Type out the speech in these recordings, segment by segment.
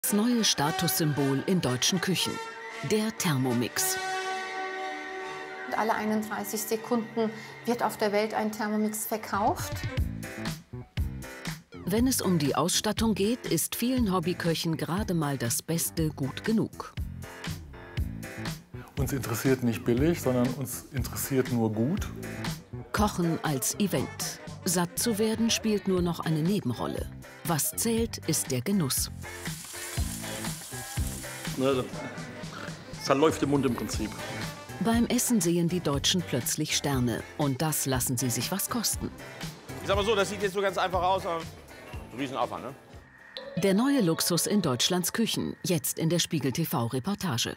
Das neue Statussymbol in deutschen Küchen, der Thermomix. Alle 31 Sekunden wird auf der Welt ein Thermomix verkauft. Wenn es um die Ausstattung geht, ist vielen Hobbyköchen gerade mal das Beste gut genug. Uns interessiert nicht billig, sondern uns interessiert nur gut. Kochen als Event. Satt zu werden spielt nur noch eine Nebenrolle. Was zählt, ist der Genuss. Das läuft im Mund im Prinzip. Beim Essen sehen die Deutschen plötzlich Sterne. Und das lassen sie sich was kosten. Ich sag mal so, das sieht jetzt so ganz einfach aus, aber Riesenaufwand, ne? Der neue Luxus in Deutschlands Küchen, jetzt in der Spiegel TV-Reportage.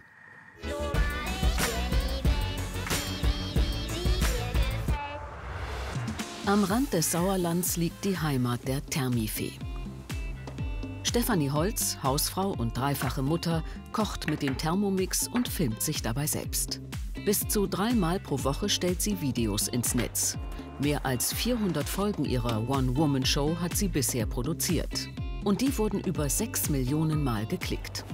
Am Rand des Sauerlands liegt die Heimat der Thermifee. Stefanie Holz, Hausfrau und dreifache Mutter, kocht mit dem Thermomix und filmt sich dabei selbst. Bis zu 3 Mal pro Woche stellt sie Videos ins Netz. Mehr als 400 Folgen ihrer One-Woman-Show hat sie bisher produziert. Und die wurden über 6 Millionen Mal geklickt.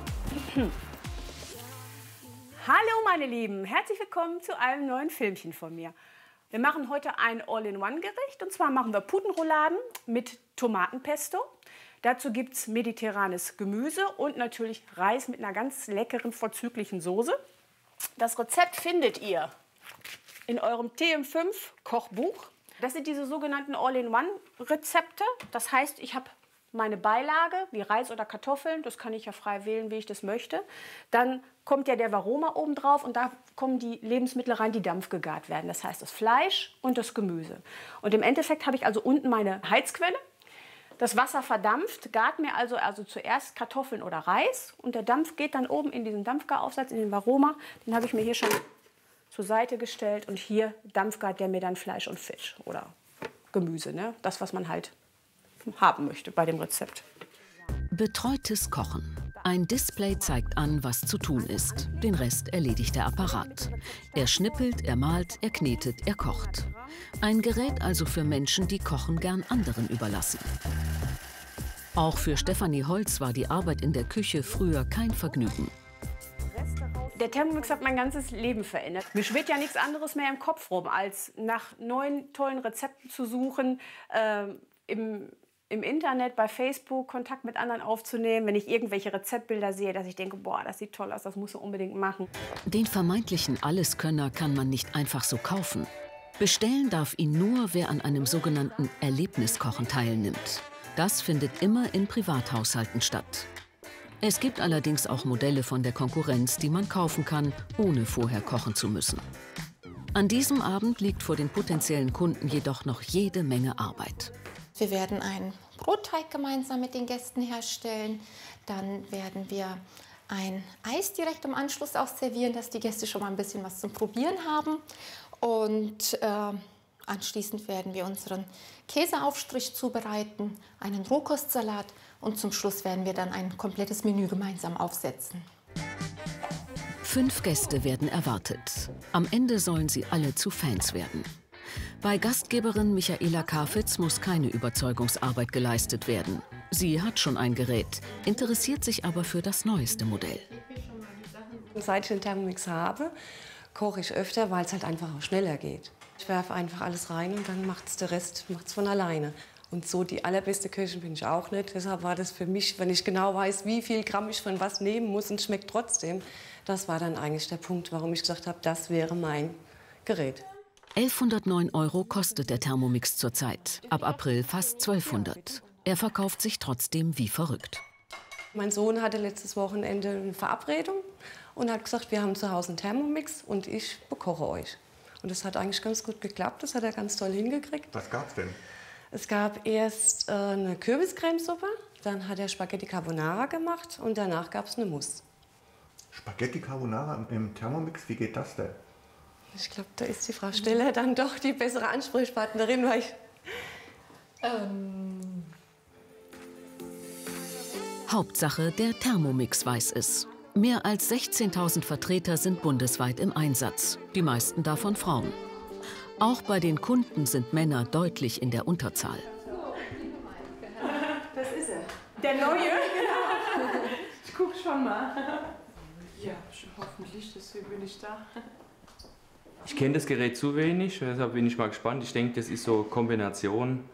Hallo meine Lieben, herzlich willkommen zu einem neuen Filmchen von mir. Wir machen heute ein All-in-One-Gericht und zwar machen wir Putenrouladen mit Tomatenpesto. Dazu gibt es mediterranes Gemüse und natürlich Reis mit einer ganz leckeren, vorzüglichen Soße. Das Rezept findet ihr in eurem TM5-Kochbuch. Das sind diese sogenannten All-in-One-Rezepte. Das heißt, ich habe meine Beilage, wie Reis oder Kartoffeln, das kann ich ja frei wählen, wie ich das möchte. Dann kommt ja der Varoma oben drauf und da kommen die Lebensmittel rein, die dampfgegart werden. Das heißt das Fleisch und das Gemüse. Und im Endeffekt habe ich also unten meine Heizquelle. Das Wasser verdampft, gart mir also zuerst Kartoffeln oder Reis und der Dampf geht dann oben in diesen Dampfgaraufsatz, in den Varoma. Den habe ich mir hier schon zur Seite gestellt und hier dampfgart der mir dann Fleisch und Fisch oder Gemüse, ne? Das, was man halt haben möchte bei dem Rezept. Betreutes Kochen. Ein Display zeigt an, was zu tun ist. Den Rest erledigt der Apparat. Er schnippelt, er malt, er knetet, er kocht. Ein Gerät also für Menschen, die Kochen gern anderen überlassen. Auch für Stefanie Holz war die Arbeit in der Küche früher kein Vergnügen. Der Thermomix hat mein ganzes Leben verändert. Mir schwirrt ja nichts anderes mehr im Kopf rum, als nach neuen, tollen Rezepten zu suchen, im Internet, bei Facebook Kontakt mit anderen aufzunehmen, wenn ich irgendwelche Rezeptbilder sehe, dass ich denke, boah, das sieht toll aus, das musst du unbedingt machen. Den vermeintlichen Alleskönner kann man nicht einfach so kaufen. Bestellen darf ihn nur, wer an einem sogenannten Erlebniskochen teilnimmt. Das findet immer in Privathaushalten statt. Es gibt allerdings auch Modelle von der Konkurrenz, die man kaufen kann, ohne vorher kochen zu müssen. An diesem Abend liegt vor den potenziellen Kunden jedoch noch jede Menge Arbeit. Wir werden einen Brotteig gemeinsam mit den Gästen herstellen. Dann werden wir ein Eis direkt im Anschluss auch servieren, dass die Gäste schon mal ein bisschen was zum Probieren haben. Und anschließend werden wir unseren Käseaufstrich zubereiten, einen Rohkostsalat und zum Schluss werden wir dann ein komplettes Menü gemeinsam aufsetzen. 5 Gäste werden erwartet. Am Ende sollen sie alle zu Fans werden. Bei Gastgeberin Michaela Kafitz muss keine Überzeugungsarbeit geleistet werden. Sie hat schon ein Gerät, interessiert sich aber für das neueste Modell. Seit ich den Thermomix habe, koche ich öfter, weil es halt einfach auch schneller geht. Ich werfe einfach alles rein und dann macht es der Rest von alleine. Und so die allerbeste Köchin bin ich auch nicht. Deshalb war das für mich, wenn ich genau weiß, wie viel Gramm ich von was nehmen muss und schmeckt trotzdem, das war dann eigentlich der Punkt, warum ich gesagt habe, das wäre mein Gerät. 1109 € kostet der Thermomix zurzeit, ab April fast 1200. Er verkauft sich trotzdem wie verrückt. Mein Sohn hatte letztes Wochenende eine Verabredung und hat gesagt, wir haben zu Hause einen Thermomix und ich bekoche euch. Und das hat eigentlich ganz gut geklappt, das hat er ganz toll hingekriegt. Was gab's denn? Es gab erst eine Kürbiscremesuppe, dann hat er Spaghetti Carbonara gemacht und danach gab es eine Mousse. Spaghetti Carbonara im Thermomix, wie geht das denn? Ich glaube, da ist die Frau Steller dann doch die bessere Ansprechpartnerin, weil ich... Hauptsache, der Thermomix weiß es. Mehr als 16.000 Vertreter sind bundesweit im Einsatz, die meisten davon Frauen. Auch bei den Kunden sind Männer deutlich in der Unterzahl. Das ist er. Der Neue? schon mal. Ja, hoffentlich, deswegen bin ich da. Ich kenne das Gerät zu wenig, deshalb bin ich mal gespannt. Ich denke, das ist so eine Kombination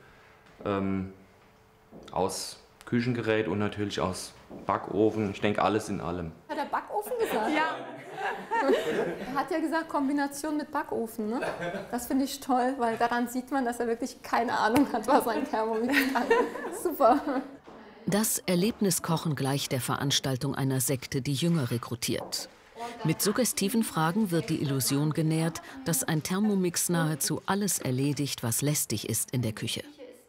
aus Küchengerät und natürlich aus Backofen. Ich denke, alles in allem. Hat der Backofen gesagt? Ja. Er hat ja gesagt, Kombination mit Backofen. Ne? Das finde ich toll, weil daran sieht man, dass er wirklich keine Ahnung hat, was ein Thermomix kann. Super. Das Erlebniskochen gleicht der Veranstaltung einer Sekte, die Jünger rekrutiert. Mit suggestiven Fragen wird die Illusion genährt, dass ein Thermomix nahezu alles erledigt, was lästig ist in der Küche.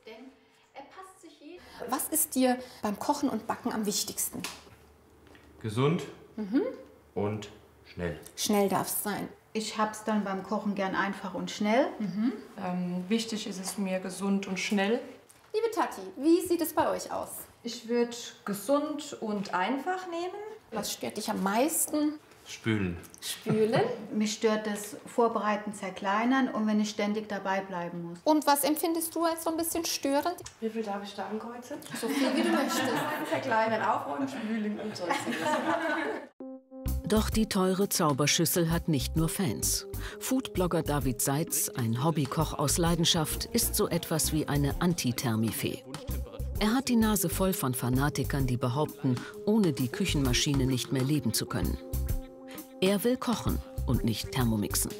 Was ist dir beim Kochen und Backen am wichtigsten? Gesund und schnell. Schnell darf es sein. Ich habe es dann beim Kochen gern einfach und schnell. Wichtig ist es mir gesund und schnell. Liebe Tati, wie sieht es bei euch aus? Ich würde gesund und einfach nehmen. Was stört dich am meisten? Spülen. Spülen. Mich stört das Vorbereiten, Zerkleinern und wenn ich ständig dabei bleiben muss. Und was empfindest du als so ein bisschen störend? Wie viel darf ich da ankreuzen? So viel wie du möchtest. Verkleinern, aufräumen, spülen und sonst. Doch die teure Zauberschüssel hat nicht nur Fans. Foodblogger David Seitz, ein Hobbykoch aus Leidenschaft, ist so etwas wie eine Anti-Thermifee. Er hat die Nase voll von Fanatikern, die behaupten, ohne die Küchenmaschine nicht mehr leben zu können. Er will kochen und nicht Thermomixen.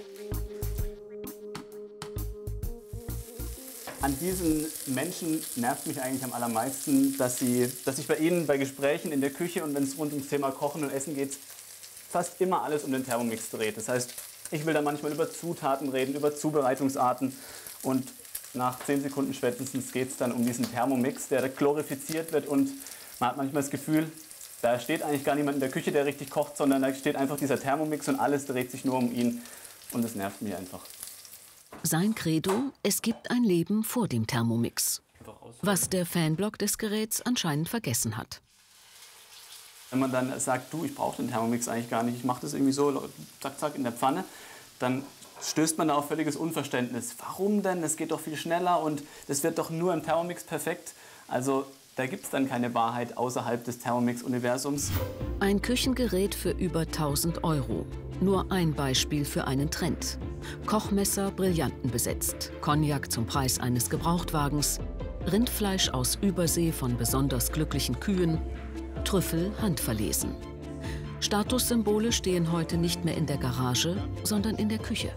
An diesen Menschen nervt mich eigentlich am allermeisten, dass ich bei ihnen bei Gesprächen in der Küche und wenn es rund ums Thema Kochen und Essen geht, fast immer alles um den Thermomix dreht. Das heißt, ich will da manchmal über Zutaten reden, über Zubereitungsarten und nach 10 Sekunden spätestens geht es dann um diesen Thermomix, der glorifiziert wird und man hat manchmal das Gefühl, da steht eigentlich gar niemand in der Küche, der richtig kocht, sondern da steht einfach dieser Thermomix und alles dreht sich nur um ihn und das nervt mich einfach. Sein Credo: Es gibt ein Leben vor dem Thermomix. Was der Fanblog des Geräts anscheinend vergessen hat. Wenn man dann sagt, du, ich brauche den Thermomix eigentlich gar nicht, ich mache das irgendwie so, zack, zack, in der Pfanne, dann stößt man da auf völliges Unverständnis. Warum denn? Das geht doch viel schneller und das wird doch nur im Thermomix perfekt. Also da gibt es dann keine Wahrheit außerhalb des Thermomix-Universums. Ein Küchengerät für über 1000 €. Nur ein Beispiel für einen Trend. Kochmesser Brillanten besetzt, Cognac zum Preis eines Gebrauchtwagens, Rindfleisch aus Übersee von besonders glücklichen Kühen, Trüffel handverlesen. Statussymbole stehen heute nicht mehr in der Garage, sondern in der Küche.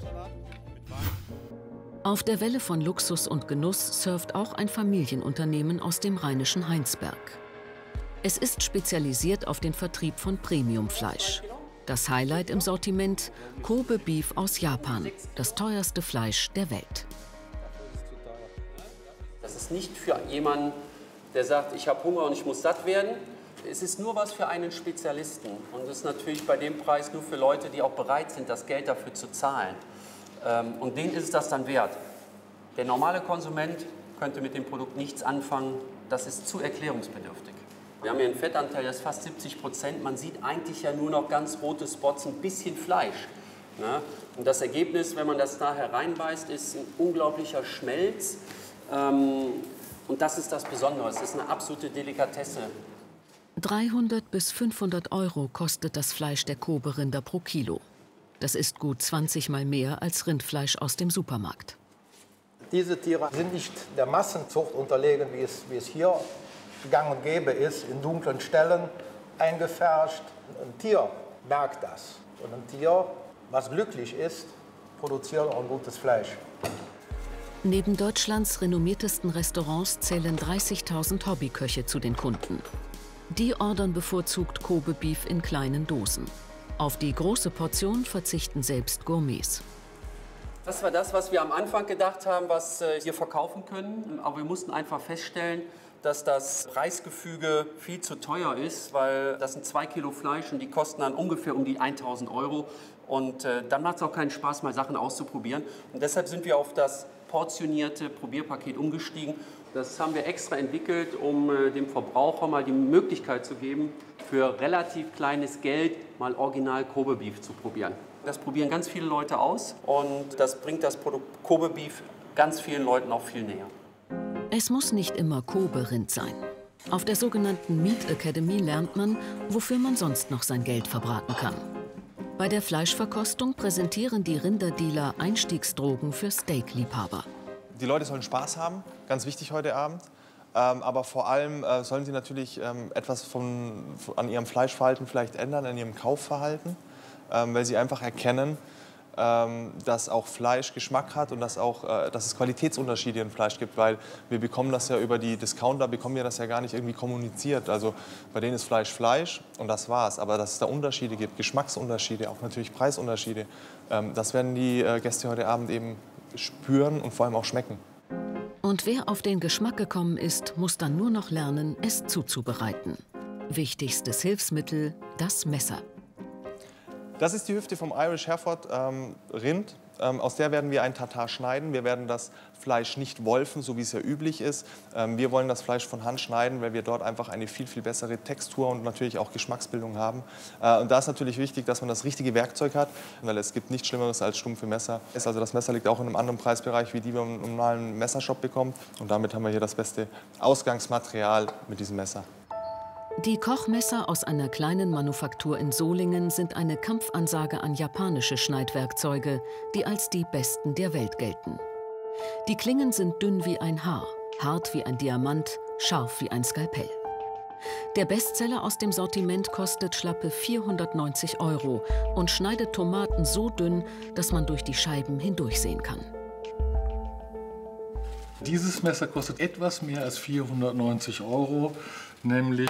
Auf der Welle von Luxus und Genuss surft auch ein Familienunternehmen aus dem rheinischen Heinsberg. Es ist spezialisiert auf den Vertrieb von Premiumfleisch. Das Highlight im Sortiment: Kobe Beef aus Japan, das teuerste Fleisch der Welt. Das ist nicht für jemanden, der sagt, ich habe Hunger und ich muss satt werden. Es ist nur was für einen Spezialisten und es ist natürlich bei dem Preis nur für Leute, die auch bereit sind, das Geld dafür zu zahlen. Und denen ist es das dann wert. Der normale Konsument könnte mit dem Produkt nichts anfangen, das ist zu erklärungsbedürftig. Wir haben hier einen Fettanteil, das ist fast 70%. Man sieht eigentlich ja nur noch ganz rote Spots, ein bisschen Fleisch. Ne? Und das Ergebnis, wenn man das da hereinbeißt, ist ein unglaublicher Schmelz. Und das ist das Besondere, es ist eine absolute Delikatesse. 300 bis 500 € kostet das Fleisch der Kobe-Rinder pro Kilo. Das ist gut 20 Mal mehr als Rindfleisch aus dem Supermarkt. Diese Tiere sind nicht der Massenzucht unterlegen, wie es hier gang und gäbe ist, in dunklen Stellen eingefärscht. Ein Tier merkt das. Und ein Tier, was glücklich ist, produziert auch ein gutes Fleisch. Neben Deutschlands renommiertesten Restaurants zählen 30.000 Hobbyköche zu den Kunden. Die ordern bevorzugt Kobe Beef in kleinen Dosen. Auf die große Portion verzichten selbst Gourmets. Das war das, was wir am Anfang gedacht haben, was wir verkaufen können. Aber wir mussten einfach feststellen, dass das Preisgefüge viel zu teuer ist, weil das sind 2 Kilo Fleisch und die kosten dann ungefähr um die 1.000 €. Und dann macht es auch keinen Spaß, mal Sachen auszuprobieren. Und deshalb sind wir auf das portionierte Probierpaket umgestiegen. Das haben wir extra entwickelt, um dem Verbraucher mal die Möglichkeit zu geben, für relativ kleines Geld mal Original Kobe Beef zu probieren. Das probieren ganz viele Leute aus und das bringt das Produkt Kobe Beef ganz vielen Leuten auch viel näher. Es muss nicht immer Kobe-Rind sein. Auf der sogenannten Meat Academy lernt man, wofür man sonst noch sein Geld verbraten kann. Bei der Fleischverkostung präsentieren die Rinderdealer Einstiegsdrogen für Steak-Liebhaber. Die Leute sollen Spaß haben, ganz wichtig heute Abend. Aber vor allem sollen sie natürlich etwas an ihrem Fleischverhalten vielleicht ändern, an ihrem Kaufverhalten, weil sie einfach erkennen, dass auch Fleisch Geschmack hat und dass es Qualitätsunterschiede im Fleisch gibt, weil wir bekommen das ja über die Discounter, bekommen wir das ja gar nicht irgendwie kommuniziert. Also bei denen ist Fleisch Fleisch und das war's. Aber dass es da Unterschiede gibt, Geschmacksunterschiede, auch natürlich Preisunterschiede, das werden die Gäste heute Abend eben spüren und vor allem auch schmecken. Und wer auf den Geschmack gekommen ist, muss dann nur noch lernen, es zuzubereiten. Wichtigstes Hilfsmittel, das Messer. Das ist die Hüfte vom Irish Hereford Rind. Aus der werden wir ein Tatar schneiden. Wir werden das Fleisch nicht wolfen, so wie es ja üblich ist. Wir wollen das Fleisch von Hand schneiden, weil wir dort einfach eine viel, viel bessere Textur und natürlich auch Geschmacksbildung haben. Und da ist natürlich wichtig, dass man das richtige Werkzeug hat, weil es gibt nichts Schlimmeres als stumpfe Messer. Also das Messer liegt auch in einem anderen Preisbereich, wie die wir im normalen Messershop bekommen. Und damit haben wir hier das beste Ausgangsmaterial mit diesem Messer. Die Kochmesser aus einer kleinen Manufaktur in Solingen sind eine Kampfansage an japanische Schneidwerkzeuge, die als die besten der Welt gelten. Die Klingen sind dünn wie ein Haar, hart wie ein Diamant, scharf wie ein Skalpell. Der Bestseller aus dem Sortiment kostet schlappe 490 € und schneidet Tomaten so dünn, dass man durch die Scheiben hindurchsehen kann. Dieses Messer kostet etwas mehr als 490 €, nämlich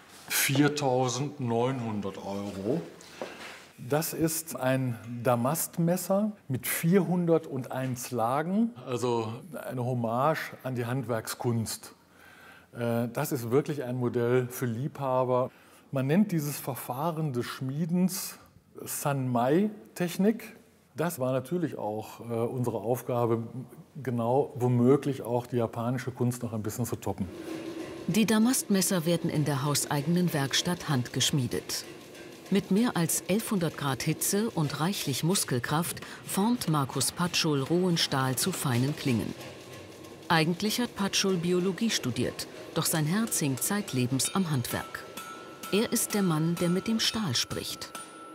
4.900 €. Das ist ein Damastmesser mit 401 Lagen, also eine Hommage an die Handwerkskunst. Das ist wirklich ein Modell für Liebhaber. Man nennt dieses Verfahren des Schmiedens Sanmai-Technik. Das war natürlich auch unsere Aufgabe, genau womöglich auch die japanische Kunst noch ein bisschen zu toppen. Die Damastmesser werden in der hauseigenen Werkstatt handgeschmiedet. Mit mehr als 1100 Grad Hitze und reichlich Muskelkraft formt Markus Patschul rohen Stahl zu feinen Klingen. Eigentlich hat Patschul Biologie studiert, doch sein Herz hing zeitlebens am Handwerk. Er ist der Mann, der mit dem Stahl spricht.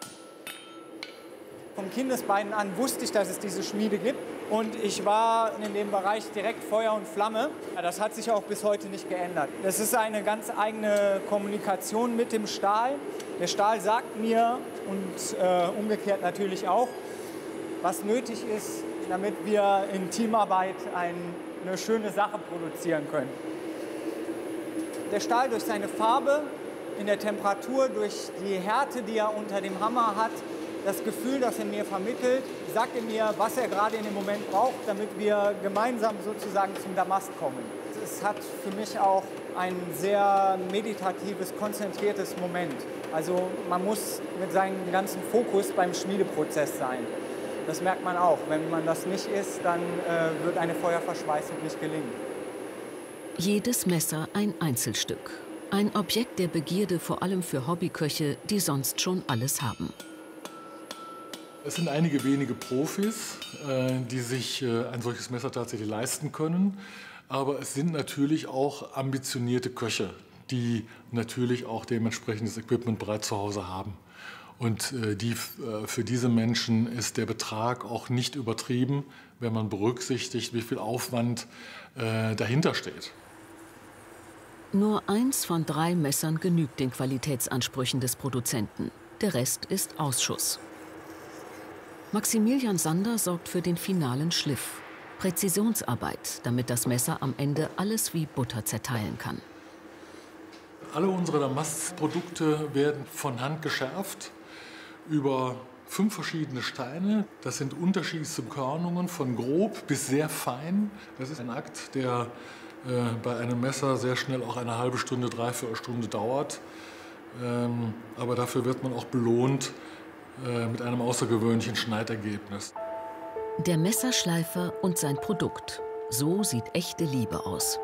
Von Kindesbeinen an wusste ich, dass es diese Schmiede gibt. Und ich war in dem Bereich direkt Feuer und Flamme. Das hat sich auch bis heute nicht geändert. Das ist eine ganz eigene Kommunikation mit dem Stahl. Der Stahl sagt mir und umgekehrt natürlich auch, was nötig ist, damit wir in Teamarbeit eine schöne Sache produzieren können. Der Stahl durch seine Farbe, in der Temperatur, durch die Härte, die er unter dem Hammer hat, das Gefühl, das er mir vermittelt, sagt er mir, was er gerade in dem Moment braucht, damit wir gemeinsam sozusagen zum Damast kommen. Es hat für mich auch ein sehr meditatives, konzentriertes Moment. Also man muss mit seinem ganzen Fokus beim Schmiedeprozess sein. Das merkt man auch. Wenn man das nicht ist, dann wird eine Feuerverschweißung nicht gelingen. Jedes Messer ein Einzelstück. Ein Objekt der Begierde vor allem für Hobbyköche, die sonst schon alles haben. Es sind einige wenige Profis, die sich ein solches Messer tatsächlich leisten können. Aber es sind natürlich auch ambitionierte Köche, die natürlich auch dementsprechendes Equipment bereits zu Hause haben. Und für diese Menschen ist der Betrag auch nicht übertrieben, wenn man berücksichtigt, wie viel Aufwand dahinter steht. Nur eins von 3 Messern genügt den Qualitätsansprüchen des Produzenten. Der Rest ist Ausschuss. Maximilian Sander sorgt für den finalen Schliff. Präzisionsarbeit, damit das Messer am Ende alles wie Butter zerteilen kann. Alle unsere Damastprodukte werden von Hand geschärft über 5 verschiedene Steine. Das sind unterschiedlichste Körnungen von grob bis sehr fein. Das ist ein Akt, der bei einem Messer sehr schnell auch eine halbe Stunde, 3/4 Stunde dauert. Aber dafür wird man auch belohnt mit einem außergewöhnlichen Schneidergebnis. Der Messerschleifer und sein Produkt. So sieht echte Liebe aus.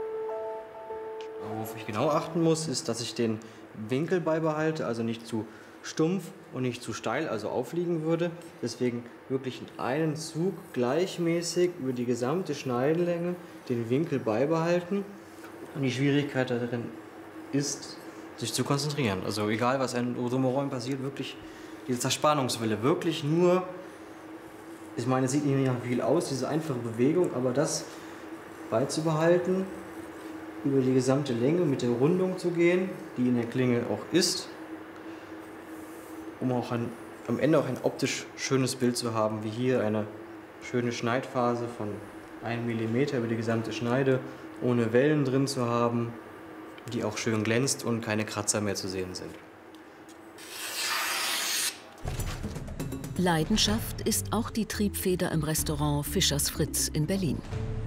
Worauf ich genau achten muss, ist, dass ich den Winkel beibehalte, also nicht zu stumpf und nicht zu steil, also aufliegen würde. Deswegen wirklich in einem Zug gleichmäßig über die gesamte Schneidenlänge den Winkel beibehalten. Und die Schwierigkeit darin ist, sich zu konzentrieren. Also egal, was einem drumherum passiert, wirklich diese Zerspannungswelle, wirklich nur, ich meine, es sieht nicht nach viel aus, diese einfache Bewegung, aber das beizubehalten, über die gesamte Länge mit der Rundung zu gehen, die in der Klinge auch ist, um auch am Ende auch ein optisch schönes Bild zu haben, wie hier eine schöne Schneidphase von 1 mm über die gesamte Schneide, ohne Wellen drin zu haben, die auch schön glänzt und keine Kratzer mehr zu sehen sind. Leidenschaft ist auch die Triebfeder im Restaurant Fischers Fritz in Berlin.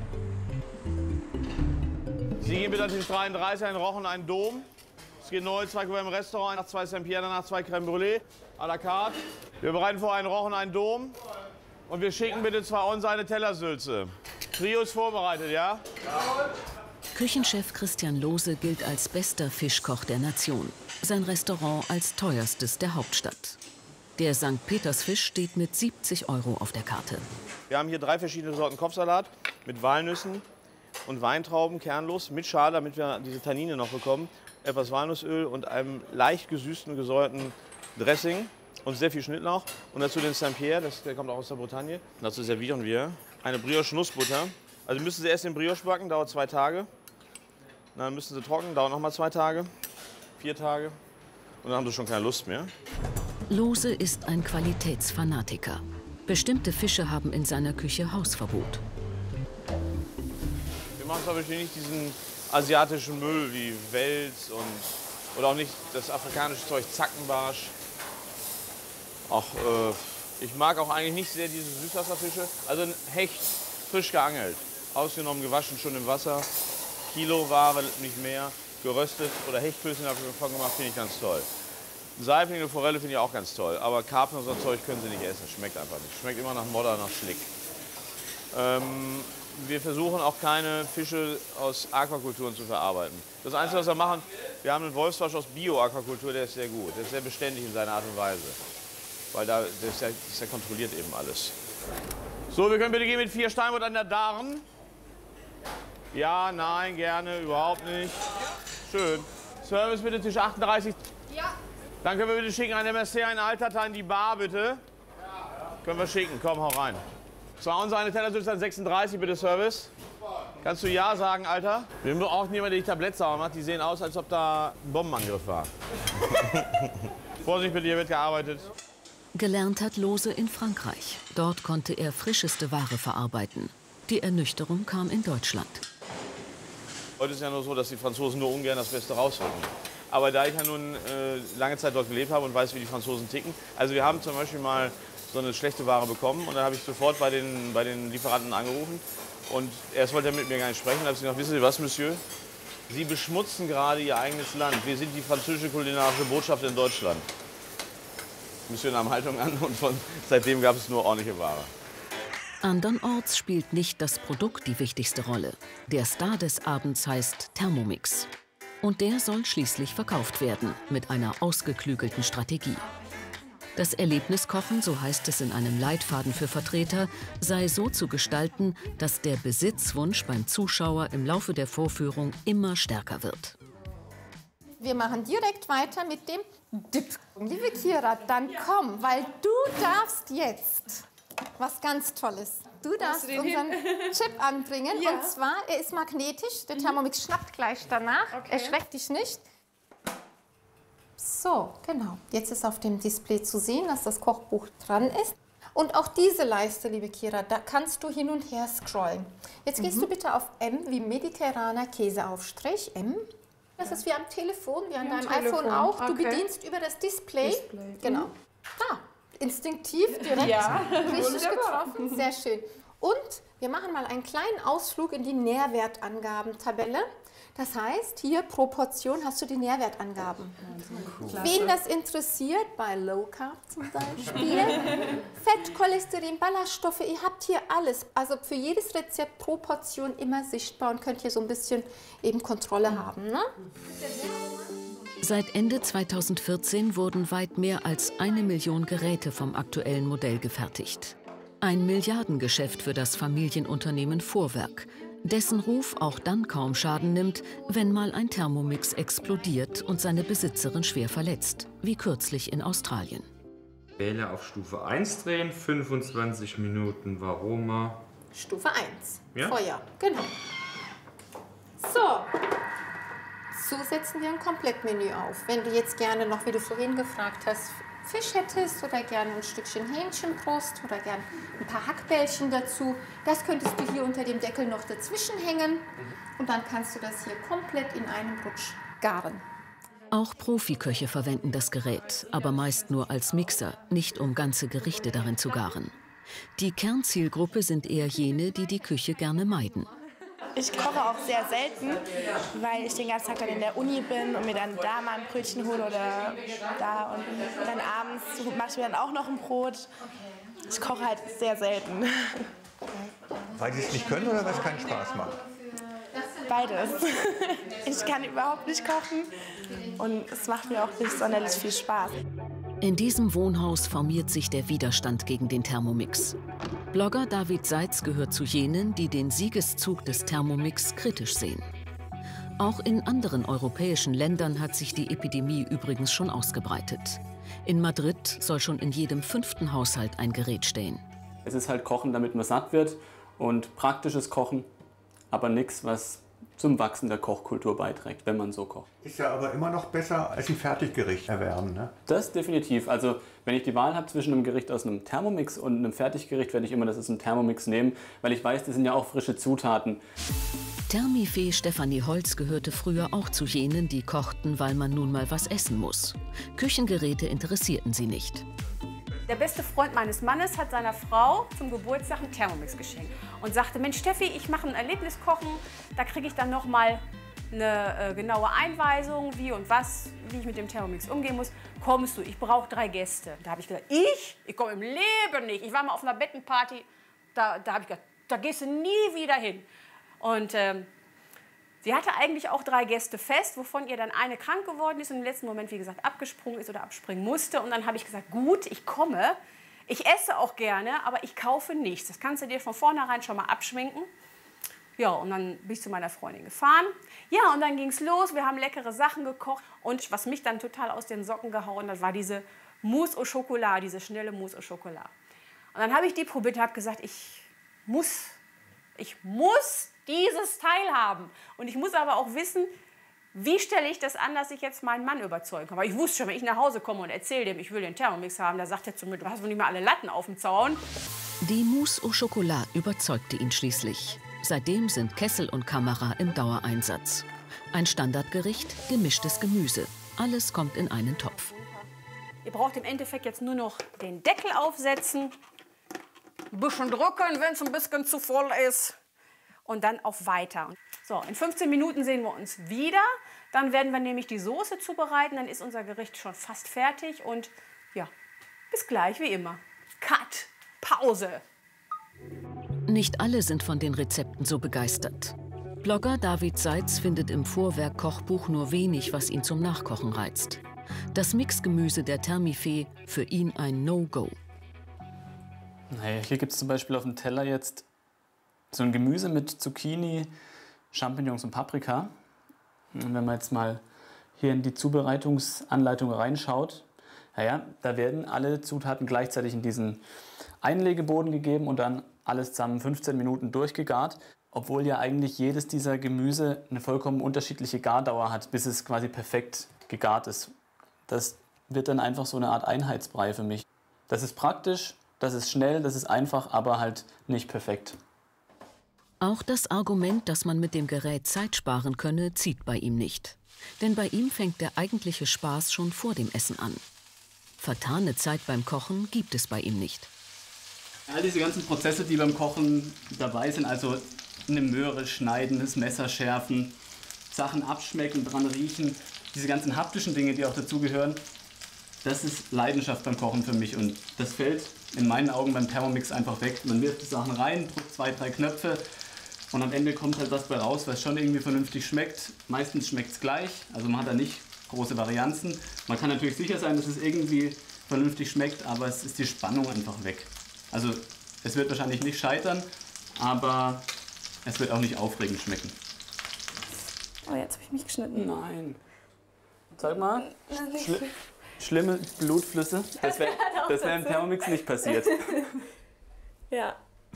Sie gehen bitte an Tisch 33, einen Rochen, einen Dom. Es geht neu, 2 Couverts im Restaurant, nach 2 Saint-Pierre, danach 2 Crème Brûlée, à la carte. Wir bereiten vor einen Rochen, einen Dom. Und wir schicken bitte 2 Ons, eine Tellersülze. Trio ist vorbereitet, ja? Küchenchef Christian Lohse gilt als bester Fischkoch der Nation. Sein Restaurant als teuerstes der Hauptstadt. Der St. Petersfisch steht mit 70 € auf der Karte. Wir haben hier 3 verschiedene Sorten Kopfsalat mit Walnüssen und Weintrauben, kernlos, mit Schale, damit wir diese Tannine noch bekommen. Etwas Walnussöl und einem leicht gesüßten, gesäuerten Dressing und sehr viel Schnittlauch. Und dazu den Saint-Pierre, der kommt auch aus der Bretagne. Und dazu servieren wir eine Brioche-Nussbutter. Also müssen Sie erst den Brioche backen, dauert 2 Tage. Dann müssen Sie trocknen, dauert noch mal 2 Tage, 4 Tage. Und dann haben Sie schon keine Lust mehr. Lohse ist ein Qualitätsfanatiker. Bestimmte Fische haben in seiner Küche Hausverbot. Wir machen zum Beispiel nicht diesen asiatischen Müll wie Wels oder auch nicht das afrikanische Zeug Zackenbarsch. Ich mag auch eigentlich nicht sehr diese Süßwasserfische. Also ein Hecht, frisch geangelt, ausgenommen, gewaschen schon im Wasser. Kiloware, nicht mehr, geröstet oder Hechtklößchen habe ich davon gemacht, finde ich ganz toll. Saibling und Forelle finde ich auch ganz toll, aber Karpfen und so Zeug können Sie nicht essen, schmeckt einfach nicht. Schmeckt immer nach Modder, nach Schlick. Wir versuchen auch keine Fische aus Aquakulturen zu verarbeiten. Das Einzige, was wir machen, wir haben einen Wolfsbarsch aus Bio-Aquakultur, der ist sehr gut. Der ist sehr beständig in seiner Art und Weise. Weil der kontrolliert eben alles. So, wir können bitte gehen mit 4 Steinbutt an der Darn. Ja, nein, gerne, überhaupt nicht. Schön. Service bitte, Tisch 38. Ja. Dann können wir bitte schicken an MSC, einen Altdatei in die Bar, bitte. Ja. Können wir schicken, komm, hau rein. 2 Uns, eine Tellersülze an 36, bitte Service. Kannst du Ja sagen, Alter? Wir brauchen jemanden, der die Tabletts sauber macht. Die sehen aus, als ob da ein Bombenangriff war. Vorsicht bitte, hier wird gearbeitet. Gelernt hat Lohse in Frankreich. Dort konnte er frischeste Ware verarbeiten. Die Ernüchterung kam in Deutschland. Heute ist es ja nur so, dass die Franzosen nur ungern das Beste rausholen. Aber da ich ja nun lange Zeit dort gelebt habe und weiß, wie die Franzosen ticken. Also wir haben zum Beispiel mal so eine schlechte Ware bekommen und dann habe ich sofort bei den Lieferanten angerufen. Und erst wollte er mit mir gar nicht sprechen. Dann habe ich gesagt, wissen Sie was, Monsieur? Sie beschmutzen gerade Ihr eigenes Land. Wir sind die französische kulinarische Botschaft in Deutschland. Monsieur nahm Haltung an und seitdem gab es nur ordentliche Ware. Andernorts spielt nicht das Produkt die wichtigste Rolle. Der Star des Abends heißt Thermomix. Und der soll schließlich verkauft werden, mit einer ausgeklügelten Strategie. Das Erlebniskochen, so heißt es in einem Leitfaden für Vertreter, sei so zu gestalten, dass der Besitzwunsch beim Zuschauer im Laufe der Vorführung immer stärker wird. Wir machen direkt weiter mit dem Dip. Liebe Kira, dann komm, weil du darfst jetzt was ganz Tolles. Du darfst unseren Chip anbringen. Ja. Und zwar, er ist magnetisch. Der Thermomix schnappt gleich danach. Okay. Erschreckt dich nicht. So, genau. Jetzt ist auf dem Display zu sehen, dass das Kochbuch dran ist. Und auch diese Leiste, liebe Kira, da kannst du hin und her scrollen. Jetzt gehst du bitte auf M wie mediterraner Käseaufstrich. M. Das ist wie am Telefon, wie an deinem iPhone auch. Du bedienst über das Display. Genau. Da. Instinktiv direkt richtig getroffen. Sehr schön. Und wir machen mal einen kleinen Ausflug in die Nährwertangabentabelle. Das heißt, hier pro Portion hast du die Nährwertangaben. Cool. Wen das interessiert, bei Low Carb zum Beispiel, Fett, Cholesterin, Ballaststoffe, ihr habt hier alles. Also für jedes Rezept pro Portion immer sichtbar und könnt hier so ein bisschen eben Kontrolle haben. Ne? Seit Ende 2014 wurden weit mehr als 1 Million Geräte vom aktuellen Modell gefertigt. Ein Milliardengeschäft für das Familienunternehmen Vorwerk, dessen Ruf auch dann kaum Schaden nimmt, wenn mal ein Thermomix explodiert und seine Besitzerin schwer verletzt, wie kürzlich in Australien. Wähle auf Stufe 1 drehen, 25 Minuten Varoma. Stufe 1, ja? Feuer, genau. So, setzen wir ein Komplettmenü auf. Wenn du jetzt gerne noch, wie du vorhin gefragt hast, Fisch hättest oder gerne ein Stückchen Hähnchenbrust oder gerne ein paar Hackbällchen dazu, das könntest du hier unter dem Deckel noch dazwischen hängen und dann kannst du das hier komplett in einem Rutsch garen. Auch Profiköche verwenden das Gerät, aber meist nur als Mixer, nicht um ganze Gerichte darin zu garen. Die Kernzielgruppe sind eher jene, die die Küche gerne meiden. Ich koche auch sehr selten, weil ich den ganzen Tag dann in der Uni bin und mir dann da mal ein Brötchen hole oder da. Und dann abends mache ich mir dann auch noch ein Brot. Ich koche halt sehr selten. Weil Sie es nicht können oder weil es keinen Spaß macht? Beides. Ich kann überhaupt nicht kochen und es macht mir auch nicht sonderlich viel Spaß. In diesem Wohnhaus formiert sich der Widerstand gegen den Thermomix. Blogger David Seitz gehört zu jenen, die den Siegeszug des Thermomix kritisch sehen. Auch in anderen europäischen Ländern hat sich die Epidemie übrigens schon ausgebreitet. In Madrid soll schon in jedem 5. Haushalt ein Gerät stehen. Es ist halt Kochen, damit man satt wird und praktisches Kochen, aber nichts, was zum Wachsen der Kochkultur beiträgt, wenn man so kocht. Ist ja aber immer noch besser als ein Fertiggericht erwerben, ne? Das definitiv. Also wenn ich die Wahl habe zwischen einem Gericht aus einem Thermomix und einem Fertiggericht, werde ich immer das aus einem Thermomix nehmen, weil ich weiß, das sind ja auch frische Zutaten. Thermifee Stefanie Holz gehörte früher auch zu jenen, die kochten, weil man nun mal was essen muss. Küchengeräte interessierten sie nicht. Der beste Freund meines Mannes hat seiner Frau zum Geburtstag einen Thermomix geschenkt und sagte, Mensch Steffi, ich mache ein Erlebniskochen, da kriege ich dann noch mal eine genaue Einweisung, wie und was, wie ich mit dem Thermomix umgehen muss. Kommst du, ich brauche 3 Gäste. Da habe ich gesagt, ich komme im Leben nicht. Ich war mal auf einer Bettenparty, da habe ich gesagt, da gehst du nie wieder hin. Und sie hatte eigentlich auch 3 Gäste fest, wovon ihr dann eine krank geworden ist und im letzten Moment, wie gesagt, abgesprungen ist oder abspringen musste. Und dann habe ich gesagt, gut, ich komme, ich esse auch gerne, aber ich kaufe nichts. Das kannst du dir von vornherein schon mal abschminken. Ja, und dann bin ich zu meiner Freundin gefahren. Ja, und dann ging es los, wir haben leckere Sachen gekocht. Und was mich dann total aus den Socken gehauen hat, war diese Mousse au Chocolat, diese schnelle Mousse au Chocolat. Und dann habe ich die probiert und habe gesagt, ich muss dieses Teil haben. Und ich muss aber auch wissen, wie stelle ich das an, dass ich jetzt meinen Mann überzeugen kann. Aber ich wusste schon, wenn ich nach Hause komme und erzähle dem, ich will den Thermomix haben, da sagt er zu mir, du hast wohl nicht mal alle Latten auf dem Zaun. Die Mousse au Chocolat überzeugte ihn schließlich. Seitdem sind Kessel und Kamera im Dauereinsatz. Ein Standardgericht, gemischtes Gemüse. Alles kommt in einen Topf. Ihr braucht im Endeffekt jetzt nur noch den Deckel aufsetzen, ein bisschen drücken, wenn es ein bisschen zu voll ist. Und dann auf Weiter. So, in 15 Minuten sehen wir uns wieder. Dann werden wir nämlich die Soße zubereiten. Dann ist unser Gericht schon fast fertig. Und ja, bis gleich wie immer. Cut, Pause. Nicht alle sind von den Rezepten so begeistert. Blogger David Seitz findet im Vorwerk-Kochbuch nur wenig, was ihn zum Nachkochen reizt. Das Mixgemüse der Thermifee für ihn ein No-Go. Hey, hier gibt es zum Beispiel auf dem Teller jetzt so ein Gemüse mit Zucchini, Champignons und Paprika. Und wenn man jetzt mal hier in die Zubereitungsanleitung reinschaut, naja, da werden alle Zutaten gleichzeitig in diesen Einlegeboden gegeben und dann alles zusammen 15 Minuten durchgegart. Obwohl ja eigentlich jedes dieser Gemüse eine vollkommen unterschiedliche Gardauer hat, bis es quasi perfekt gegart ist. Das wird dann einfach so eine Art Einheitsbrei für mich. Das ist praktisch, das ist schnell, das ist einfach, aber halt nicht perfekt. Auch das Argument, dass man mit dem Gerät Zeit sparen könne, zieht bei ihm nicht. Denn bei ihm fängt der eigentliche Spaß schon vor dem Essen an. Vertane Zeit beim Kochen gibt es bei ihm nicht. All diese ganzen Prozesse, die beim Kochen dabei sind, also eine Möhre schneiden, das Messer schärfen, Sachen abschmecken, dran riechen, diese ganzen haptischen Dinge, die auch dazugehören, das ist Leidenschaft beim Kochen für mich und das fällt in meinen Augen beim Thermomix einfach weg. Man wirft die Sachen rein, drückt 2, 3 Knöpfe und am Ende kommt halt was bei raus, was schon irgendwie vernünftig schmeckt. Meistens schmeckt es gleich, also man hat da nicht große Varianzen. Man kann natürlich sicher sein, dass es irgendwie vernünftig schmeckt, aber es ist die Spannung einfach weg. Also es wird wahrscheinlich nicht scheitern, aber es wird auch nicht aufregend schmecken. Oh, jetzt habe ich mich geschnitten. Nein. Zeig mal. Schlimme Blutflüsse. Das wäre im Thermomix nicht passiert. Ja.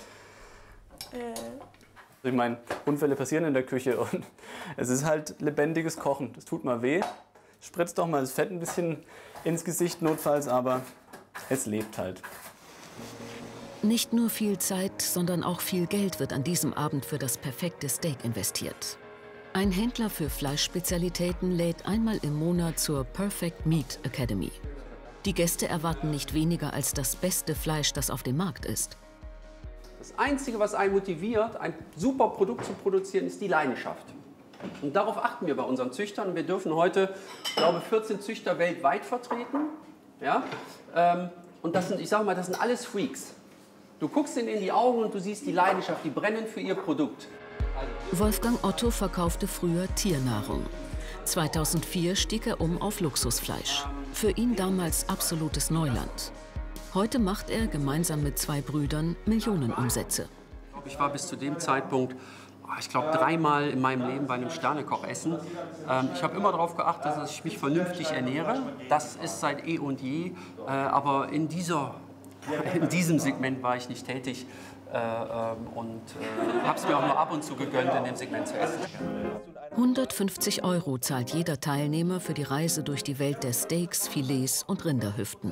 Ich meine, Unfälle passieren in der Küche und es ist halt lebendiges Kochen. Das tut mal weh. Spritzt doch mal das Fett ein bisschen ins Gesicht notfalls, aber es lebt halt. Nicht nur viel Zeit, sondern auch viel Geld wird an diesem Abend für das perfekte Steak investiert. Ein Händler für Fleischspezialitäten lädt einmal im Monat zur Perfect Meat Academy. Die Gäste erwarten nicht weniger als das beste Fleisch, das auf dem Markt ist. Das Einzige, was einen motiviert, ein super Produkt zu produzieren, ist die Leidenschaft. Und darauf achten wir bei unseren Züchtern. Wir dürfen heute, ich glaube, 14 Züchter weltweit vertreten. Ja? Und das sind, ich sage mal, das sind alles Freaks. Du guckst ihnen in die Augen und du siehst die Leidenschaft, die brennen für ihr Produkt. Wolfgang Otto verkaufte früher Tiernahrung. 2004 stieg er um auf Luxusfleisch. Für ihn damals absolutes Neuland. Heute macht er gemeinsam mit 2 Brüdern Millionenumsätze. Ich war bis zu dem Zeitpunkt, ich glaube, 3-mal in meinem Leben bei einem Sternekoch essen. Ich habe immer darauf geachtet, dass ich mich vernünftig ernähre. Das ist seit eh und je. Aber in diesem Segment war ich nicht tätig. Und habe es mir auch nur ab und zu gegönnt, in dem Segment zu essen. 150 € zahlt jeder Teilnehmer für die Reise durch die Welt der Steaks, Filets und Rinderhüften.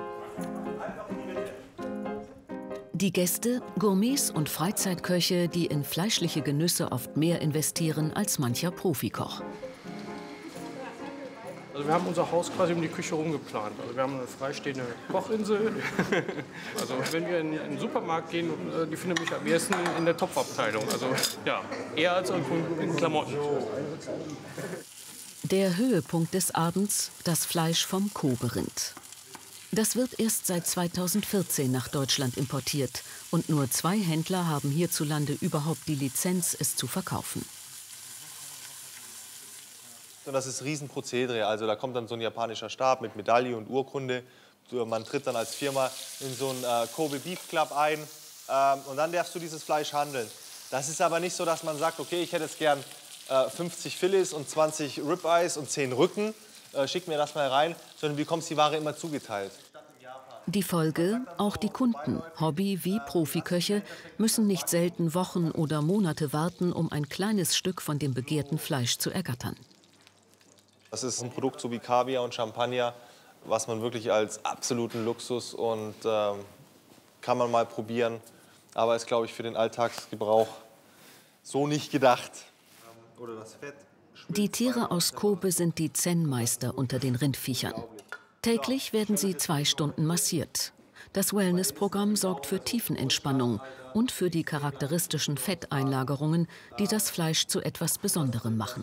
Die Gäste, Gourmets und Freizeitköche, die in fleischliche Genüsse oft mehr investieren als mancher Profikoch. Also wir haben unser Haus quasi um die Küche herum geplant. Also wir haben eine freistehende Kochinsel. Also wenn wir in den Supermarkt gehen, die finden mich am ehesten in der Topfabteilung. Also ja, eher als in Klamotten. Der Höhepunkt des Abends, das Fleisch vom Kobe-Rind. Das wird erst seit 2014 nach Deutschland importiert und nur 2 Händler haben hierzulande überhaupt die Lizenz, es zu verkaufen. Und das ist ein Riesenprozedere. Also da kommt dann so ein japanischer Stab mit Medaille und Urkunde. Man tritt dann als Firma in so einen Kobe Beef Club ein und dann darfst du dieses Fleisch handeln. Das ist aber nicht so, dass man sagt, okay, ich hätte jetzt gern 50 Filets und 20 Ribeyes und 10 Rücken. Schick mir das mal rein, sondern du bekommst die Ware immer zugeteilt. Die Folge, auch die Kunden, Hobby- wie Profiköche, müssen nicht selten Wochen oder Monate warten, um ein kleines Stück von dem begehrten Fleisch zu ergattern. Das ist ein Produkt so wie Kaviar und Champagner, was man wirklich als absoluten Luxus und kann man mal probieren. Aber ist, glaube ich, für den Alltagsgebrauch so nicht gedacht. Oder das Fett. Die Tiere aus Kobe sind die Zen-Meister unter den Rindviechern. Täglich werden sie 2 Stunden massiert. Das Wellness-Programm sorgt für Tiefenentspannung und für die charakteristischen Fetteinlagerungen, die das Fleisch zu etwas Besonderem machen.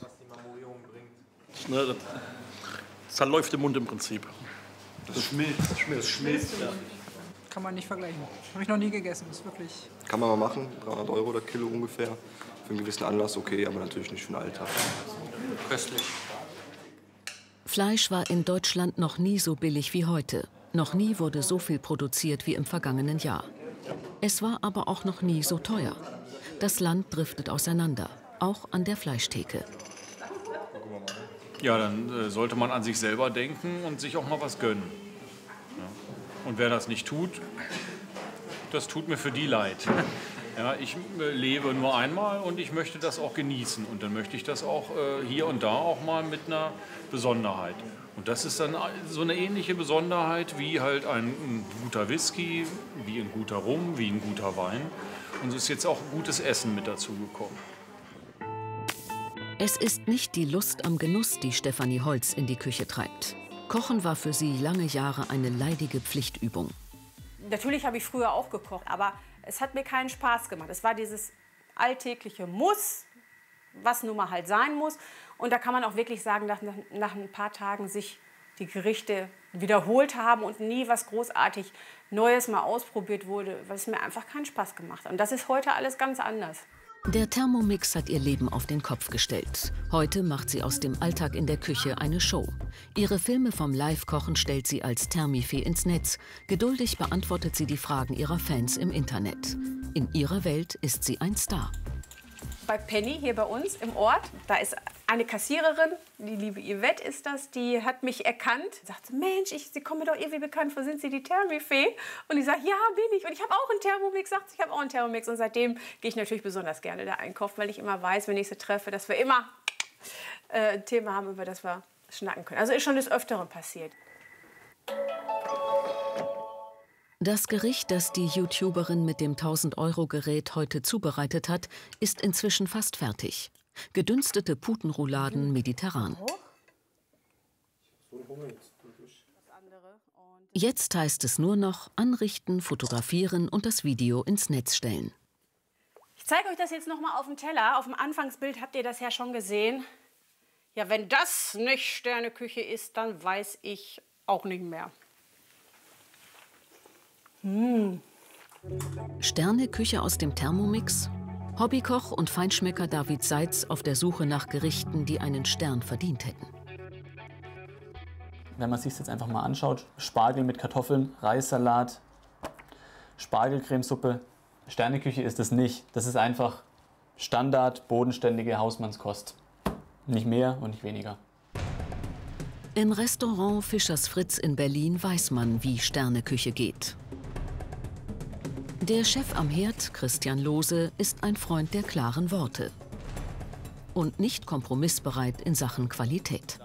Das zerläuft im Mund im Prinzip. Das schmilzt. Ja. Kann man nicht vergleichen. Habe ich noch nie gegessen. Das ist wirklich. Kann man mal machen, 300 € der Kilo ungefähr. Für einen gewissen Anlass okay, aber natürlich nicht für den Alltag. Köstlich. Fleisch war in Deutschland noch nie so billig wie heute. Noch nie wurde so viel produziert wie im vergangenen Jahr. Es war aber auch noch nie so teuer. Das Land driftet auseinander, auch an der Fleischtheke. Ja, dann sollte man an sich selber denken und sich auch mal was gönnen. Ja. Und wer das nicht tut, das tut mir für die leid. Ja, ich lebe nur einmal und ich möchte das auch genießen. Und dann möchte ich das auch hier und da auch mal mit einer Besonderheit. Und das ist dann so eine ähnliche Besonderheit wie halt ein guter Whisky, wie ein guter Rum, wie ein guter Wein. Und so ist jetzt auch gutes Essen mit dazu gekommen. Es ist nicht die Lust am Genuss, die Stefanie Holz in die Küche treibt. Kochen war für sie lange Jahre eine leidige Pflichtübung. Natürlich habe ich früher auch gekocht, aber es hat mir keinen Spaß gemacht. Es war dieses alltägliche Muss, was nun mal halt sein muss. Und da kann man auch wirklich sagen, dass nach ein paar Tagen sich die Gerichte wiederholt haben und nie was großartig Neues mal ausprobiert wurde, weil es mir einfach keinen Spaß gemacht hat. Und das ist heute alles ganz anders. Der Thermomix hat ihr Leben auf den Kopf gestellt. Heute macht sie aus dem Alltag in der Küche eine Show. Ihre Filme vom Live-Kochen stellt sie als Thermifee ins Netz. Geduldig beantwortet sie die Fragen ihrer Fans im Internet. In ihrer Welt ist sie ein Star. Bei Penny hier bei uns im Ort, da ist eine Kassiererin, die liebe Yvette ist das, die hat mich erkannt. Sagt, Mensch, Sie kommen mir doch irgendwie bekannt vor, sind Sie die Thermifee? Und ich sage, ja, bin ich. Und ich habe auch einen Thermomix, sagt sie, ich habe auch einen Thermomix. Und seitdem gehe ich natürlich besonders gerne da einkaufen, weil ich immer weiß, wenn ich sie treffe, dass wir immer ein Thema haben, über das wir schnacken können. Also ist schon des Öfteren passiert. Das Gericht, das die YouTuberin mit dem 1000-Euro-Gerät heute zubereitet hat, ist inzwischen fast fertig. Gedünstete Putenrouladen mediterran. Jetzt heißt es nur noch anrichten, fotografieren und das Video ins Netz stellen. Ich zeige euch das jetzt noch mal auf dem Teller. Auf dem Anfangsbild habt ihr das ja schon gesehen. Ja, wenn das nicht Sterneküche ist, dann weiß ich auch nicht mehr. Sterneküche aus dem Thermomix? Hobbykoch und Feinschmecker David Seitz auf der Suche nach Gerichten, die einen Stern verdient hätten. Wenn man sich jetzt einfach mal anschaut, Spargel mit Kartoffeln, Reissalat, Spargelcremesuppe. Sterneküche ist es nicht. Das ist einfach Standard, bodenständige Hausmannskost. Nicht mehr und nicht weniger. Im Restaurant Fischers Fritz in Berlin weiß man, wie Sterneküche geht. Der Chef am Herd, Christian Lohse, ist ein Freund der klaren Worte und nicht kompromissbereit in Sachen Qualität.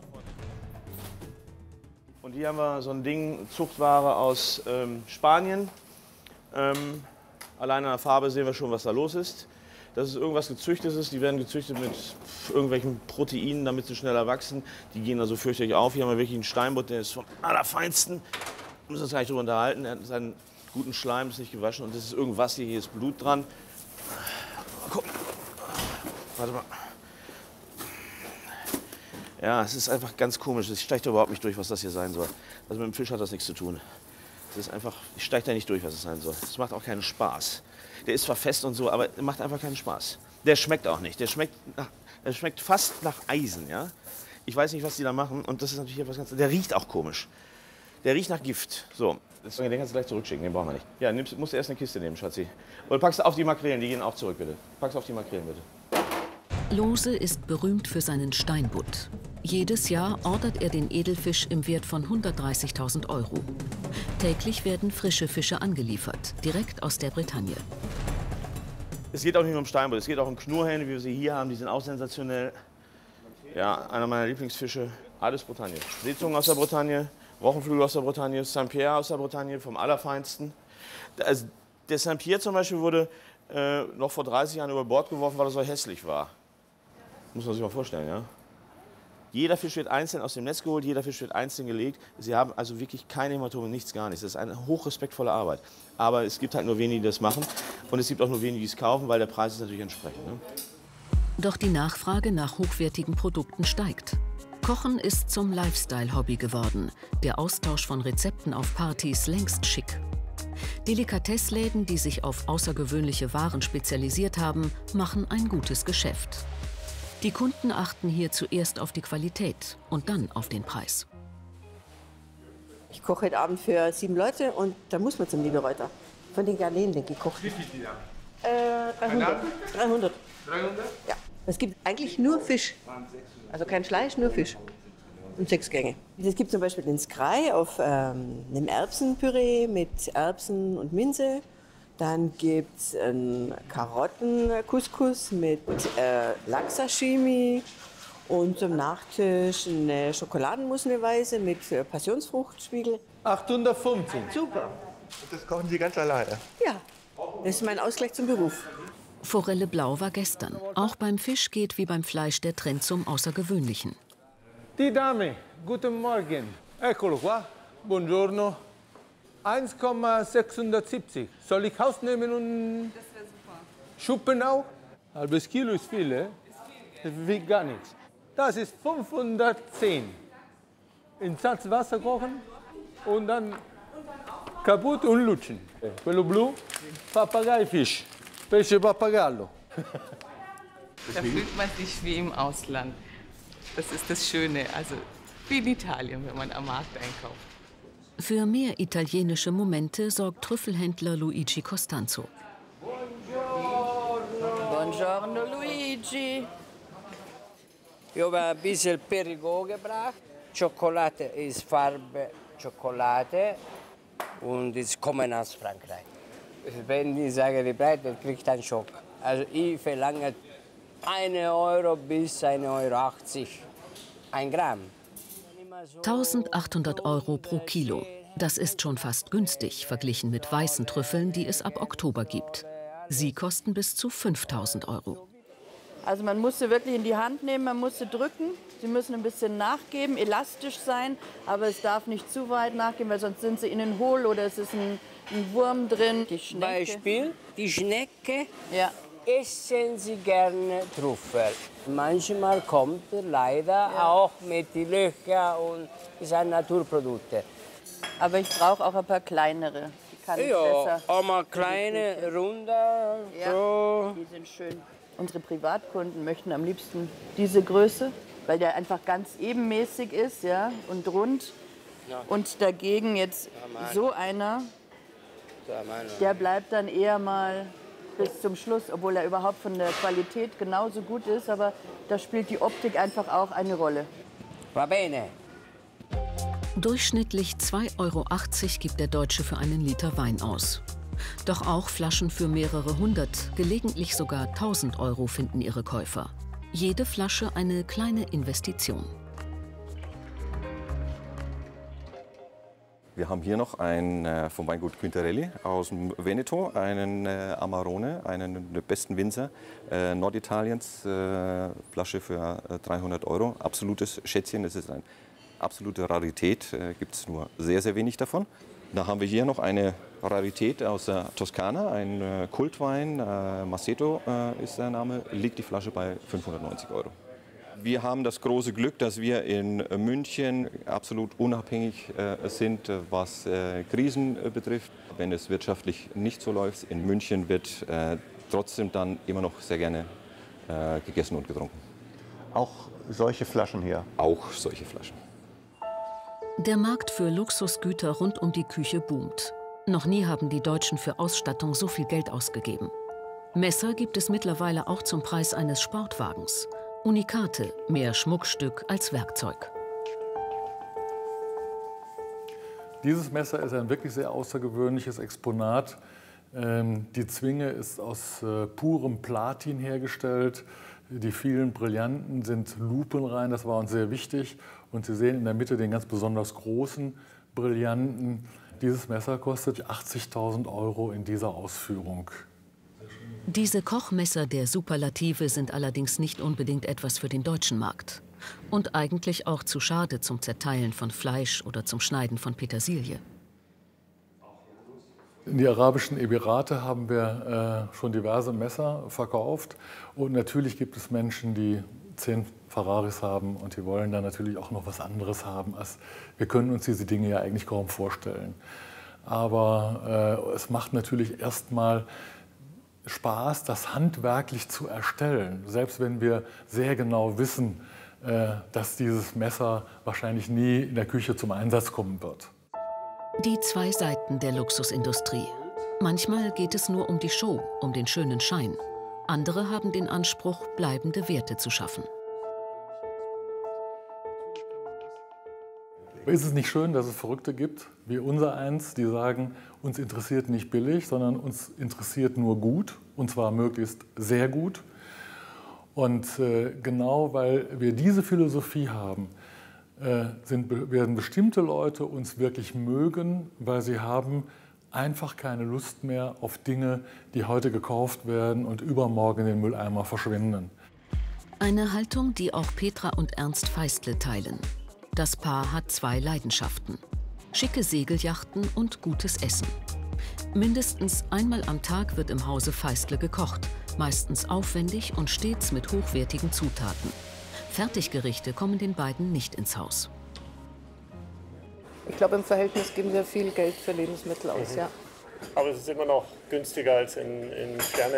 Und hier haben wir so ein Ding, Zuchtware aus Spanien. Allein an der Farbe sehen wir schon, was da los ist. Das ist irgendwas Gezüchtetes, die werden gezüchtet mit irgendwelchen Proteinen, damit sie schneller wachsen. Die gehen da so fürchterlich auf. Hier haben wir wirklich einen Steinbutt, der ist vom allerfeinsten. Wir müssen uns gar nicht darüber unterhalten. Er hat seinen guten Schleim, ist nicht gewaschen und das ist irgendwas hier ist Blut dran. Mal gucken. Warte mal. Ja, es ist einfach ganz komisch. Ich steige da überhaupt nicht durch, was das hier sein soll. Also mit dem Fisch hat das nichts zu tun. Das ist einfach, ich steige da nicht durch, was es sein soll. Das macht auch keinen Spaß. Der ist zwar fest und so, aber macht einfach keinen Spaß. Der schmeckt auch nicht. Der schmeckt fast nach Eisen, ja. Ich weiß nicht, was die da machen und das ist natürlich etwas ganz. Der riecht auch komisch. Der riecht nach Gift. So. Den kannst du gleich zurückschicken, den brauchen wir nicht. Ja, musst du erst eine Kiste nehmen, Schatzi. Oder packst du auf die Makrelen, die gehen auch zurück, bitte. Packst auf die Makrelen, bitte. Lohse ist berühmt für seinen Steinbutt. Jedes Jahr ordert er den Edelfisch im Wert von 130.000 €. Täglich werden frische Fische angeliefert, direkt aus der Bretagne. Es geht auch nicht nur um Steinbutt, es geht auch um Knurrhähne, wie wir sie hier haben. Die sind auch sensationell. Ja, einer meiner Lieblingsfische. Alles Bretagne. Seezungen aus der Bretagne. Rochenflügel aus der Bretagne, Saint-Pierre aus der Bretagne, vom Allerfeinsten. Also der Saint-Pierre zum Beispiel wurde noch vor 30 Jahren über Bord geworfen, weil er so hässlich war. Muss man sich mal vorstellen, ja? Jeder Fisch wird einzeln aus dem Netz geholt, jeder Fisch wird einzeln gelegt. Sie haben also wirklich keine Hämatome, nichts, gar nichts. Das ist eine hochrespektvolle Arbeit. Aber es gibt halt nur wenige, die das machen. Und es gibt auch nur wenige, die es kaufen, weil der Preis ist natürlich entsprechend. Ne? Doch die Nachfrage nach hochwertigen Produkten steigt. Kochen ist zum Lifestyle-Hobby geworden. Der Austausch von Rezepten auf Partys längst schick. Delikatessläden, die sich auf außergewöhnliche Waren spezialisiert haben, machen ein gutes Geschäft. Die Kunden achten hier zuerst auf die Qualität und dann auf den Preis. Ich koche heute Abend für 7 Leute und da muss man zum Liebereuter. Von den Garnelen gekocht. Wie viel die da? 300. 300. 300? Ja. Es gibt eigentlich nur Fisch. Also kein Fleisch, nur Fisch. Und 6 Gänge. Es gibt zum Beispiel den Skrei auf einem Erbsenpüree mit Erbsen und Minze. Dann gibt es einen Karotten-Couscous mit Lachs-Sashimi. Und zum Nachtisch eine Schokoladenmusselweise mit Passionsfruchtspiegel. 815. Super. Das kochen Sie ganz alleine? Ja, das ist mein Ausgleich zum Beruf. Forelle Blau war gestern. Auch beim Fisch geht wie beim Fleisch der Trend zum Außergewöhnlichen. Die Dame, guten Morgen. Eccolo qua. Buongiorno. 1,670. Soll ich rausnehmen und Das wäre super. schuppen auch? Halbes Kilo ist viel, eh? Das wiegt gar nichts. Das ist 510. In Salzwasser kochen und dann kaputt und lutschen. Quello blu, Papageifisch. Pesce pappagallo. Da fühlt man sich wie im Ausland. Das ist das Schöne, also wie in Italien, wenn man am Markt einkauft. Für mehr italienische Momente sorgt Trüffelhändler Luigi Costanzo. Buongiorno Luigi. Ich habe ein bisschen Perrigo gebracht. Schokolade ist Farbe Schokolade und ist kommen aus Frankreich. Wenn ich sage die Preis, dann kriegt einen Schock. Also ich verlange 1 Euro bis 1,80 Euro. 1 Gramm. 1.800 € pro Kilo. Das ist schon fast günstig, verglichen mit weißen Trüffeln, die es ab Oktober gibt. Sie kosten bis zu 5.000 €. Also man muss sie wirklich in die Hand nehmen, man muss sie drücken. Sie müssen ein bisschen nachgeben, elastisch sein, aber es darf nicht zu weit nachgeben, weil sonst sind sie innen hohl oder es ist ein Wurm drin. Die Schnecke. Beispiel, die Schnecke. Ja. Essen Sie gerne Trüffel. Manchmal kommt er leider auch mit den Löchern und ist ein Naturprodukt. Aber ich brauche auch ein paar kleinere. Die kann ich besser. Auch mal kleine, runde. Ja, so. Die sind schön. Unsere Privatkunden möchten am liebsten diese Größe, weil der einfach ganz ebenmäßig ist, ja, und rund. Ja. Und dagegen jetzt so einer, der bleibt dann eher mal bis zum Schluss, obwohl er überhaupt von der Qualität genauso gut ist, aber da spielt die Optik einfach auch eine Rolle. Va bene. Durchschnittlich 2,80 € gibt der Deutsche für einen Liter Wein aus. Doch auch Flaschen für mehrere hundert, gelegentlich sogar 1.000 € finden ihre Käufer. Jede Flasche eine kleine Investition. Wir haben hier noch einen vom Weingut Quintarelli aus dem Veneto, einen Amarone, einen der besten Winzer Norditaliens, Flasche für 300 €. Absolutes Schätzchen, das ist eine absolute Rarität, gibt es nur sehr, sehr wenig davon. Da haben wir hier noch eine Rarität aus der Toskana, ein Kultwein, Maceto ist der Name, liegt die Flasche bei 590 €. Wir haben das große Glück, dass wir in München absolut unabhängig sind, was Krisen betrifft. Wenn es wirtschaftlich nicht so läuft, in München wird trotzdem dann immer noch sehr gerne gegessen und getrunken. Auch solche Flaschen hier? Auch solche Flaschen. Der Markt für Luxusgüter rund um die Küche boomt. Noch nie haben die Deutschen für Ausstattung so viel Geld ausgegeben. Messer gibt es mittlerweile auch zum Preis eines Sportwagens. Unikate, mehr Schmuckstück als Werkzeug. Dieses Messer ist ein wirklich sehr außergewöhnliches Exponat. Die Zwinge ist aus purem Platin hergestellt. Die vielen Brillanten sind lupenrein, das war uns sehr wichtig. Und Sie sehen in der Mitte den ganz besonders großen Brillanten. Dieses Messer kostet 80.000 € in dieser Ausführung. Diese Kochmesser der Superlative sind allerdings nicht unbedingt etwas für den deutschen Markt. Und eigentlich auch zu schade zum Zerteilen von Fleisch oder zum Schneiden von Petersilie. In die Arabischen Emirate haben wir schon diverse Messer verkauft. Und natürlich gibt es Menschen, die 10 Ferraris haben und die wollen dann natürlich auch noch was anderes haben. Wir können uns diese Dinge ja eigentlich kaum vorstellen. Aber es macht natürlich erstmal Spaß, das handwerklich zu erstellen. Selbst wenn wir sehr genau wissen, dass dieses Messer wahrscheinlich nie in der Küche zum Einsatz kommen wird. Die zwei Seiten der Luxusindustrie. Manchmal geht es nur um die Show, um den schönen Schein. Andere haben den Anspruch, bleibende Werte zu schaffen. Ist es nicht schön, dass es Verrückte gibt, wie unsereins, die sagen, uns interessiert nicht billig, sondern uns interessiert nur gut, und zwar möglichst sehr gut. Und genau weil wir diese Philosophie haben, werden bestimmte Leute uns wirklich mögen, weil sie haben einfach keine Lust mehr auf Dinge, die heute gekauft werden und übermorgen in den Mülleimer verschwinden. Eine Haltung, die auch Petra und Ernst Feistle teilen. Das Paar hat zwei Leidenschaften: schicke Segelyachten und gutes Essen. Mindestens einmal am Tag wird im Hause Feistle gekocht, meistens aufwendig und stets mit hochwertigen Zutaten. Fertiggerichte kommen den beiden nicht ins Haus. Ich glaube, im Verhältnis geben wir viel Geld für Lebensmittel aus, ja. Aber es ist immer noch günstiger als in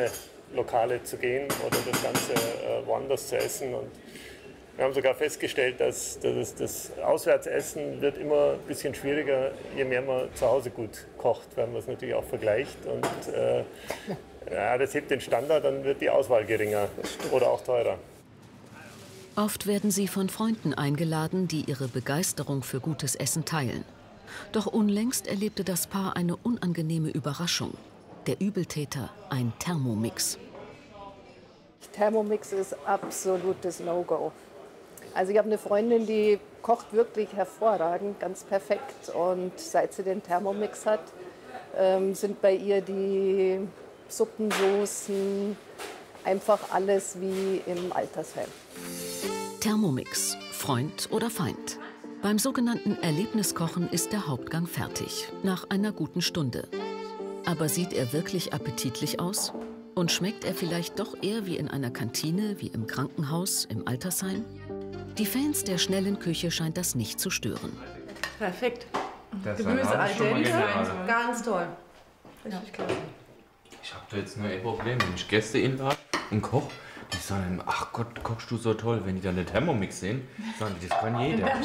Lokale zu gehen oder das Ganze woanders zu essen. Und wir haben sogar festgestellt, dass das Auswärtsessen wird immer ein bisschen schwieriger, je mehr man zu Hause gut kocht, weil man es natürlich auch vergleicht. Und ja, das hebt den Standard, dann wird die Auswahl geringer oder auch teurer. Oft werden sie von Freunden eingeladen, die ihre Begeisterung für gutes Essen teilen. Doch unlängst erlebte das Paar eine unangenehme Überraschung. Der Übeltäter, ein Thermomix. Thermomix ist absolutes No-Go. Also ich habe eine Freundin, die kocht wirklich hervorragend, ganz perfekt. Und seit sie den Thermomix hat, sind bei ihr die Suppen, Soßen, einfach alles wie im Altersheim. Thermomix, Freund oder Feind? Beim sogenannten Erlebniskochen ist der Hauptgang fertig, nach einer guten Stunde. Aber sieht er wirklich appetitlich aus? Und schmeckt er vielleicht doch eher wie in einer Kantine, wie im Krankenhaus, im Altersheim? Die Fans der schnellen Küche scheint das nicht zu stören. Perfekt. Das Gemüse al dente, ganz toll. Richtig klasse. Ich habe da jetzt nur ein Problem, wenn ich Gäste einlade und koche, die sagen, ach Gott, kochst du so toll. Wenn die dann den Thermomix sehen, sagen die, das kann jeder. Da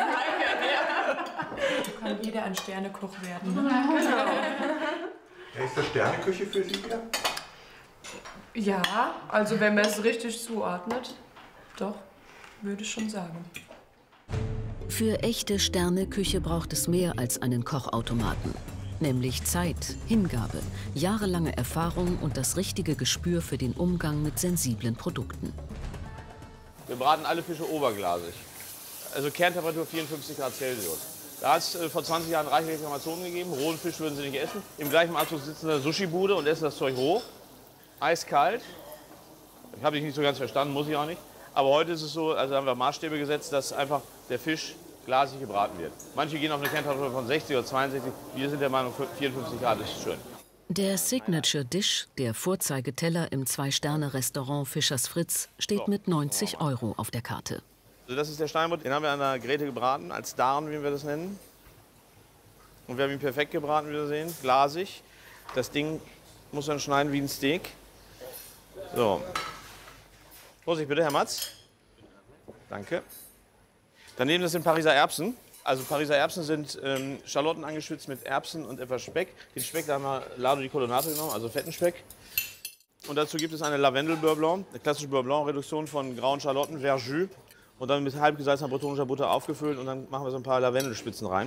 kann jeder ein Sternekoch werden. Genau. Ist das Sterneküche für Sie wieder? Ja, also wenn man es richtig zuordnet, doch, würde ich schon sagen. Für echte Sterneküche braucht es mehr als einen Kochautomaten. Nämlich Zeit, Hingabe, jahrelange Erfahrung und das richtige Gespür für den Umgang mit sensiblen Produkten. Wir braten alle Fische oberglasig. Also Kerntemperatur 54 Grad Celsius. Da hat es vor 20 Jahren reichlich Reklamationen gegeben. Rohen Fisch würden sie nicht essen. Im gleichen Anzug sitzen in der Sushi-Bude und essen das Zeug roh. Eiskalt. Ich habe dich nicht so ganz verstanden, muss ich auch nicht. Aber heute ist es so, also haben wir Maßstäbe gesetzt, dass einfach der Fisch glasig gebraten wird. Manche gehen auf eine Kerntemperatur von 60 oder 62. Wir sind der Meinung, 54 Grad ist schön. Der Signature Dish, der Vorzeigeteller im 2-Sterne-Restaurant Fischers Fritz, steht mit 90 € auf der Karte. Also das ist der Steinbutt, den haben wir an der Gräte gebraten, als Darn, wie wir das nennen. Und wir haben ihn perfekt gebraten, wie wir sehen, glasig. Das Ding muss man schneiden wie ein Steak. So. Vorsicht bitte, Herr Matz. Danke. Daneben sind Pariser Erbsen. Also Pariser Erbsen sind Schalotten angeschwitzt mit Erbsen und etwas Speck. Den Speck, da haben wir Lardo di Colonnate genommen, also fetten Speck. Und dazu gibt es eine Lavendel-Beurre Blanc, eine klassische Beurre Blanc-Reduktion von grauen Schalotten, Verjus. Und dann mit halb gesalzener bretonischer Butter aufgefüllt und dann machen wir so ein paar Lavendelspitzen rein.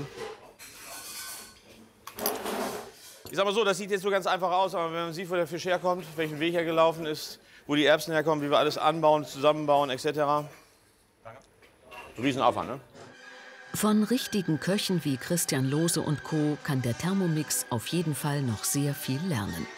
Ich sag mal so, das sieht jetzt so ganz einfach aus, aber wenn man sieht, wo der Fisch herkommt, welchen Weg er gelaufen ist, wo die Erbsen herkommen, wie wir alles anbauen, zusammenbauen etc. Riesenaufwand, ne? Von richtigen Köchen wie Christian Lohse und Co. kann der Thermomix auf jeden Fall noch sehr viel lernen.